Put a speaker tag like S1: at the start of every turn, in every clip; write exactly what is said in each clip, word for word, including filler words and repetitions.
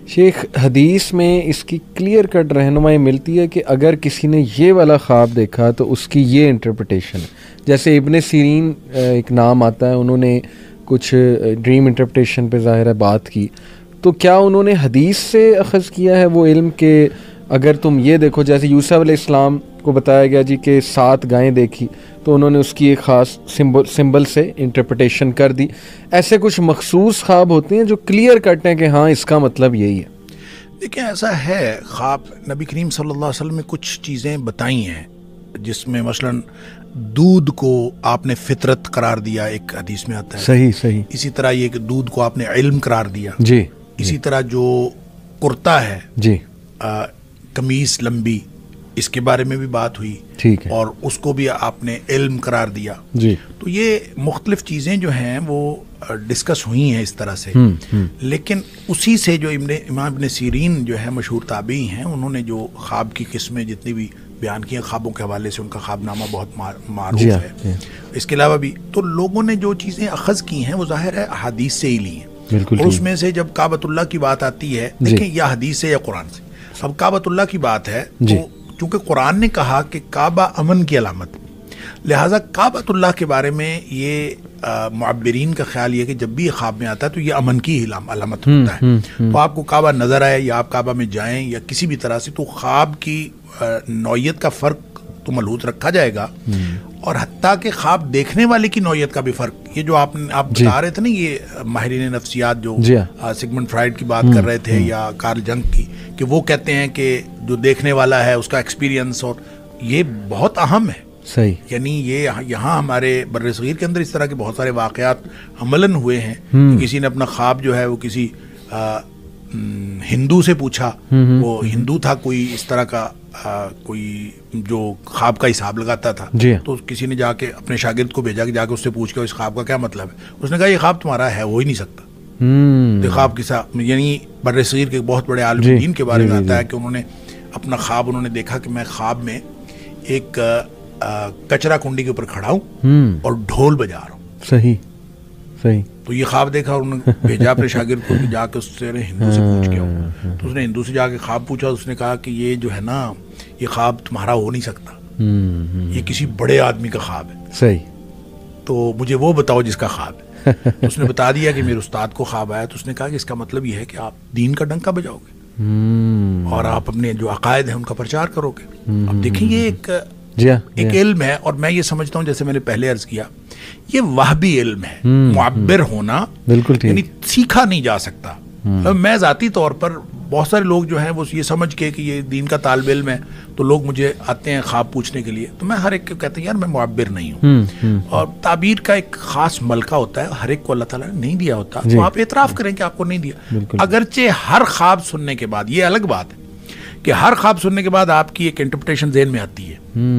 S1: شیخ حدیث میں اس کی کلیئر کٹ رہنمائی ملتی ہے کہ اگر کسی نے یہ والا خواب دیکھا تو اس کی یہ انٹرپریٹیشن ہے. جیسے ابن سیرین ایک نام آتا ہے, انہوں نے کچھ ڈریم انٹرپریٹیشن پہ ظاہر ہے بات کی, تو کیا انہوں نے حدیث سے اخذ کیا ہے وہ علم کہ اگر تم یہ دیکھو, جیسے یوسف علیہ السلام کو بتایا گیا جی کہ سات گائیں دیکھی تو انہوں نے اس کی ایک خاص سمبل سمبل سے انٹرپریٹیشن کر دی. ایسے کچھ مخصوص خواب ہوتے ہیں جو کلیئر کٹ ہیں کہ ہاں اس کا مطلب یہی ہے.
S2: دیکھیں ایسا ہے, خواب نبی کریم صلی اللہ علیہ وسلم نے کچھ چیزیں بتائی ہیں جس میں مثلاً دودھ کو آپ نے فطرت قرار دیا, ایک حدیث میں آتا ہے.
S1: صحیح صحیح.
S2: اسی طرح یہ کہ دودھ کو آپ نے علم قرار دیا.
S1: جی.
S2: اسی طرح جو کرتا ہے,
S1: جی,
S2: قمیص لمبی, اس کے بارے میں بھی بات ہوئی.
S1: ٹھیک ہے.
S2: اور اس کو بھی آپ نے علم قرار دیا.
S1: جی.
S2: تو یہ مختلف چیزیں جو ہیں وہ ڈسکس ہوئی ہیں اس طرح سے. لیکن اسی سے جو ابن امام ابن سیرین جو ہے مشہور تابعی ہیں, انہوں نے جو خواب کی قسمیں جتنی بھی بیان کی ہیں, خوابوں کے حوالے سے ان کا خواب نامہ بہت معروف
S1: جی
S2: ہے. اس کے علاوہ بھی تو لوگوں نے جو چیزیں اخذ کی ہیں وہ ظاہر ہے احادیث سے ہی لی ہیں.
S1: بالکل.
S2: اور اس میں سے جب کعبۃ اللہ کی بات آتی ہے, دیکھیں یا حدیث سے یا قرآن سے. اب کعبۃ اللہ کی بات ہے تو چونکہ قرآن نے کہا کہ کعبہ امن کی علامت, لہٰذا کعبۃ اللہ کے بارے میں یہ معبرین کا خیال یہ کہ جب بھی یہ خواب میں آتا ہے تو یہ امن کی علامت ہوتا ہے. تو آپ کو کعبہ نظر آئے یا آپ کعبہ میں جائیں یا کسی بھی طرح سے, تو خواب کی نوعیت کا فرق تو ملحوظ رکھا جائے گا, اور حتیٰ کہ خواب دیکھنے والے کی نوعیت کا بھی فرق. یہ جو آپ آپ بتا رہے تھے نا, یہ ماہرین نفسیات جو سگمنڈ فرائڈ کی بات کر رہے تھے یا کارل جنگ کی, کہ وہ کہتے ہیں کہ جو دیکھنے والا ہے اس کا ایکسپیرینس, اور یہ بہت اہم ہے.
S1: صحیح.
S2: یعنی یہ یہاں ہمارے بر صغیر کے اندر اس طرح کے بہت سارے واقعات عملاً ہوئے ہیں. کسی نے اپنا خواب جو ہے وہ کسی ہندو سے پوچھا, وہ ہندو تھا کوئی اس طرح کا کوئی جو خواب کا حساب لگاتا تھا. تو کسی نے جا کے اپنے شاگرد کو بھیجا کہ جا کے اس سے پوچھ کے اس خواب کا کیا مطلب ہے. اس نے کہا یہ خواب تمہارا ہے, ہو ہی نہیں سکتا. تو خواب کے ساتھ یعنی بر صغیر کے بہت بڑے عالم دین کے بارے میں آتا ہے کہ انہوں نے اپنا خواب انہوں نے دیکھا کہ میں خواب میں ایک کچرا کنڈی کے اوپر کھڑا ہوں اور ڈھول بجا رہا ہوں.
S1: صحیح صحیح.
S2: تو یہ خواب دیکھا اور انہوں نے بھیجا اپنے شاگرد کو کہ جا کے اس سے ہندو سے پوچھ کے آؤں. تو اس نے ہندو سے جا کے خواب پوچھا. اس نے کہا کہ یہ جو ہے نا, یہ خواب تمہارا ہو نہیں سکتا, یہ کسی بڑے آدمی کا خواب ہے.
S1: صحیح.
S2: تو مجھے وہ بتاؤ جس کا خواب ہے. تو اس نے بتا دیا کہ میرے استاد کو خواب آیا. تو اس نے کہا کہ اس کا مطلب یہ ہے کہ آپ دین کا ڈنکا بجاؤ گے اور آپ اپنے جو عقائد ہیں ان کا پرچار کرو گے. اب دیکھیں یہ ایک ایک علم ہے, اور میں یہ سمجھتا ہوں جیسے میں نے پہلے عرض کیا, یہ وہبی علم ہے. معبر ہونا
S1: بالکل
S2: یعنی سیکھا نہیں جا سکتا. میں ذاتی طور پر بہت سارے لوگ جو ہیں وہ یہ سمجھ کے کہ یہ دین کا طالب علم ہے تو لوگ مجھے آتے ہیں خواب پوچھنے کے لیے, تو میں ہر ایک کو کہتے ہیں یار میں معبر نہیں ہوں. اور تعبیر کا ایک خاص ملکہ ہوتا ہے, ہر ایک کو اللہ تعالیٰ نے نہیں دیا ہوتا. تو آپ اعتراف کریں کہ آپ کو نہیں دیا, اگرچہ ہر خواب سننے کے بعد, یہ الگ بات ہے کہ ہر خواب سننے کے بعد آپ کی ایک انٹرپریٹیشن ذہن میں آتی ہے.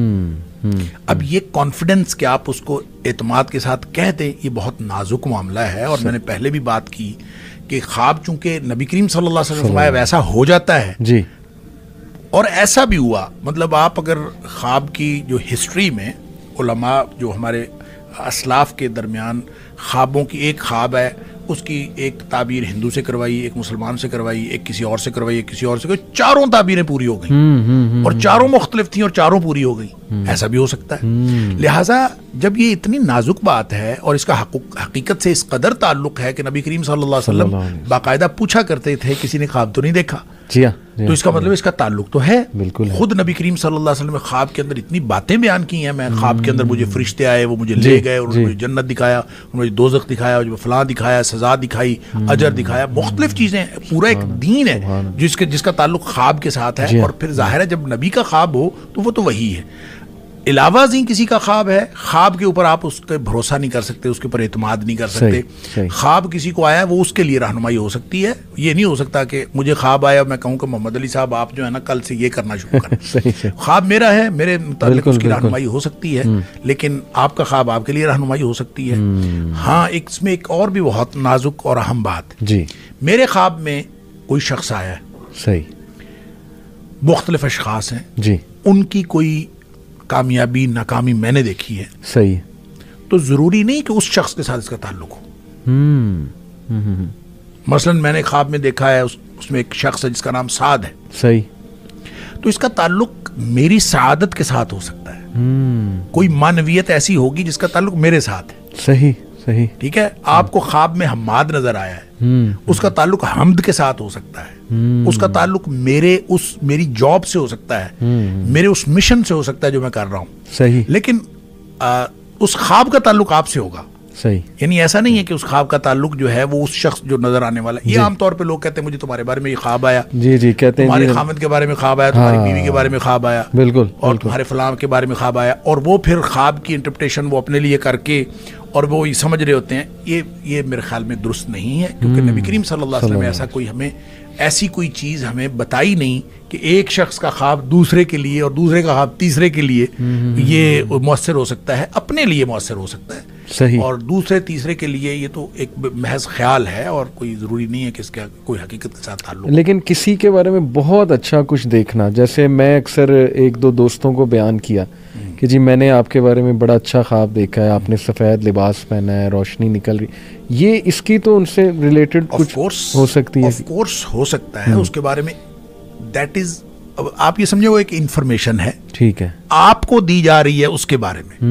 S2: اب یہ کانفیڈنس کہ آپ اس کو اعتماد کے ساتھ کہہ دیں, یہ بہت نازک معاملہ ہے. اور میں نے پہلے بھی بات کی کہ خواب چونکہ نبی کریم صلی اللہ علیہ وسلم ویسا ہو جاتا ہے
S1: جی,
S2: اور ایسا بھی ہوا. مطلب آپ اگر خواب کی جو ہسٹری میں علماء جو ہمارے اسلاف کے درمیان خوابوں کی, ایک خواب ہے اس کی ایک تعبیر ہندو سے کروائی, ایک مسلمان سے کروائی, ایک کسی اور سے کروائی, ایک کسی اور سے کروائی, چاروں تعبیریں پوری ہو گئیں اور چاروں مختلف تھیں اور چاروں پوری ہو گئیں. ایسا بھی ہو سکتا ہے. لہٰذا جب یہ اتنی نازک بات ہے اور اس کا حقیقت سے اس قدر تعلق ہے کہ نبی کریم صلی اللہ علیہ وسلم باقاعدہ پوچھا کرتے تھے کسی نے خواب تو نہیں دیکھا, تو اس کا مطلب اس کا تعلق تو ہے. خود نبی کریم صلی اللہ علیہ وسلم نے خواب کے اندر اتنی باتیں بیان کی ہیں. میں خواب کے اندر مجھے فرشتے آئے, وہ مجھے لے گئے, انہوں نے مجھے جنت دکھایا, انہوں نے مجھے دوزخ دکھایا, جو فلاں دکھایا, سزا دکھائی, اجر دکھایا, مختلف چیزیں. پورا ایک دین ہے جس کے جس کا تعلق خواب کے ساتھ ہے. اور پھر ظاہر ہے جب نبی کا خواب ہو تو وہ تو وہی ہے. علاوہ ازیں کسی کا خواب ہے, خواب کے اوپر آپ اس پہ بھروسہ نہیں کر سکتے, اس کے اوپر اعتماد نہیں کر سکتے. خواب کسی کو آیا ہے وہ اس کے لیے رہنمائی ہو سکتی ہے. یہ نہیں ہو سکتا کہ مجھے خواب آیا میں کہوں کہ محمد علی صاحب آپ جو ہے نا کل سے یہ کرنا شروع کریں. خواب میرا ہے, میرے متعلق اس کی رہنمائی ہو سکتی ہے, لیکن آپ کا خواب آپ کے لیے رہنمائی ہو سکتی ہے. ہاں ایک اس میں ایک اور بھی بہت نازک اور اہم بات جی, میرے خواب میں کوئی شخص آیا ہے, صحیح, مختلف اشخاص ہیں جی, ان کی کوئی کامیابی ناکامی میں نے دیکھی ہے, صحیح, تو ضروری نہیں کہ اس شخص کے ساتھ اس کا تعلق ہو. مثلا میں نے خواب میں دیکھا ہے اس اس میں ایک شخص ہے جس کا نام سعد ہے.
S1: صحیح.
S2: تو اس کا تعلق میری سعادت کے ساتھ ہو سکتا ہے. کوئی معنویت ایسی ہوگی جس کا تعلق میرے ساتھ ہے.
S1: صحیح صحیح.
S2: ٹھیک ہے. آپ کو خواب میں حماد نظر آیا ہے, اس کا تعلق حمد کے ساتھ ہو سکتا ہے. اس کا تعلق میرے اس میری جاب سے ہو سکتا ہے, میرے اس مشن سے ہو سکتا ہے جو میں کر رہا ہوں.
S1: صحیح.
S2: لیکن اس خواب کا تعلق آپ سے ہوگا.
S1: صحیح.
S2: یعنی ایسا نہیں ہے کہ اس خواب کا تعلق جو ہے وہ اس شخص جو نظر آنے والا ہے. یہ عام طور پہ لوگ کہتے ہیں مجھے تمہارے بارے میں یہ خواب آیا,
S1: جی جی کہتے ہیں,
S2: تمہارے خامد کے بارے میں خواب آیا, تمہاری بیوی کے بارے میں خواب آیا,
S1: بالکل,
S2: اور تمہارے فلاں کے بارے میں خواب آیا, اور وہ پھر خواب کی انٹرپریٹیشن وہ اپنے لیے کر کے اور وہ یہ سمجھ رہے ہوتے ہیں. یہ یہ میرے خیال میں درست نہیں ہے, کیونکہ نبی کریم صلی اللہ علیہ وسلم نے ایسا کوئی ہمیں ایسی کوئی چیز ہمیں بتائی نہیں کہ ایک شخص کا خواب دوسرے کے لیے اور دوسرے کا خواب تیسرے کے لیے یہ مؤثر ہو سکتا ہے. اپنے لیے مؤثر ہو سکتا ہے.
S1: صحیح.
S2: اور دوسرے تیسرے کے لیے یہ تو ایک محض خیال ہے اور کوئی ضروری نہیں ہے کہ اس کا کوئی حقیقت کے ساتھ تعلق.
S1: لیکن کسی کے بارے میں بہت اچھا کچھ دیکھنا, جیسے میں اکثر ایک دو دوستوں کو بیان کیا کہ جی میں نے آپ کے بارے میں بڑا اچھا خواب دیکھا ہے, آپ نے سفید لباس پہنا ہے, روشنی نکل رہی, یہ اس کی تو ان سے ریلیٹڈ کچھ ہو سکتی ہے.
S2: آف کورس ہو سکتا ہے اس کے بارے میں. دیٹ از, آپ یہ سمجھے وہ ایک انفارمیشن ہے,
S1: ٹھیک ہے,
S2: آپ کو دی جا رہی ہے اس کے بارے میں.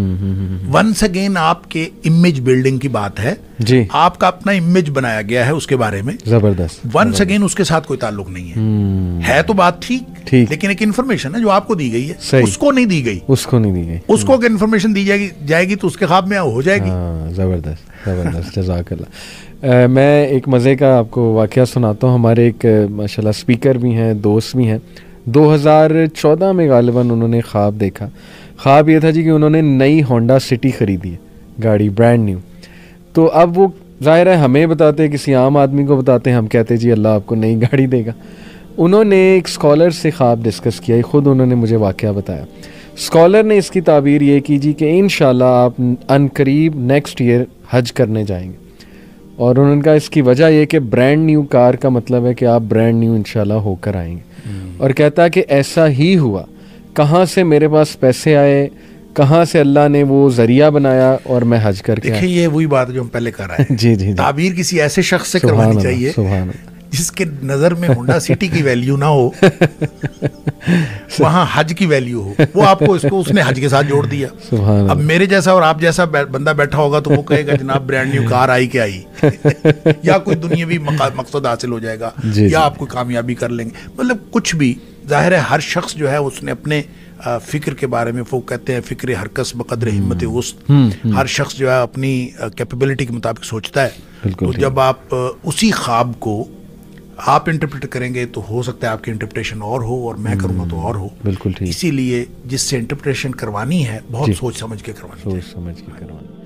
S2: ونس اگین آپ کے امیج بلڈنگ کی بات ہے
S1: جی,
S2: آپ کا اپنا امیج بنایا گیا ہے اس کے بارے میں.
S1: زبردست.
S2: ونس اگین اس کے ساتھ کوئی تعلق نہیں ہے. ہے تو بات ٹھیک, لیکن ایک انفارمیشن ہے جو آپ کو دی گئی ہے, اس کو نہیں دی گئی.
S1: اس کو نہیں دی گئی.
S2: اس کو اگر انفارمیشن دی جائے گی جائے گی تو اس کے خواب میں ہو جائے گی.
S1: زبردست زبردست. جزاک اللہ. میں ایک مزے کا آپ کو واقعہ سناتا ہوں. ہمارے ایک ماشاء اللہ اسپیکر بھی ہیں, دوست بھی ہیں. دو ہزار چودہ میں غالباً انہوں نے خواب دیکھا. خواب یہ تھا جی کہ انہوں نے نئی ہونڈا سٹی خریدی ہے, گاڑی برانڈ نیو. تو اب وہ ظاہر ہے ہمیں بتاتے, کسی عام آدمی کو بتاتے ہیں, ہم کہتے جی اللہ آپ کو نئی گاڑی دے گا. انہوں نے ایک اسکالر سے خواب ڈسکس کیا, خود انہوں نے مجھے واقعہ بتایا. اسکالر نے اس کی تعبیر یہ کی جی کہ انشاءاللہ آپ ان قریب نیکسٹ ایئر حج کرنے جائیں گے. اور انہوں نے کہا اس کی وجہ یہ کہ برانڈ نیو کار کا مطلب ہے کہ آپ برانڈ نیو انشاءاللہ ہو کر آئیں گے. اور کہتا کہ ایسا ہی ہوا. کہاں سے میرے پاس پیسے آئے, کہاں سے اللہ نے وہ ذریعہ بنایا اور میں حج کر کے.
S2: دیکھیں یہ وہی بات جو ہم پہلے کر رہے ہیں.
S1: جی جی.
S2: تعبیر کسی ایسے شخص سے کروانی چاہیے جس کے نظر میں ہونڈا سٹی کی ویلیو نہ ہو, وہاں حج کی ویلیو ہو. وہ آپ کو اس کو اس نے حج کے ساتھ جوڑ دیا. اب میرے جیسا اور آپ جیسا بندہ بیٹھا ہوگا تو وہ کہے گا جناب برانڈ نیو کار آئی کہ آئی, یا کوئی دنیاوی مقصد حاصل ہو جائے گا, یا آپ کوئی کامیابی کر لیں گے. مطلب کچھ بھی ظاہر ہے ہر شخص جو ہے اس نے اپنے فکر کے بارے میں, وہ کہتے ہیں فکر ہر کس بقدر ہمت وسط, ہر شخص جو ہے اپنی کیپیبلٹی کے مطابق سوچتا ہے. تو جب آپ اسی خواب کو آپ انٹرپریٹ کریں گے تو ہو سکتا ہے آپ کی انٹرپریٹیشن اور ہو اور میں کروں گا تو اور ہو.
S1: بالکل ٹھیک.
S2: اسی لیے جس سے انٹرپریٹیشن کروانی ہے بہت سوچ سمجھ کے کروانی,
S1: سوچ سمجھ کے کروانی.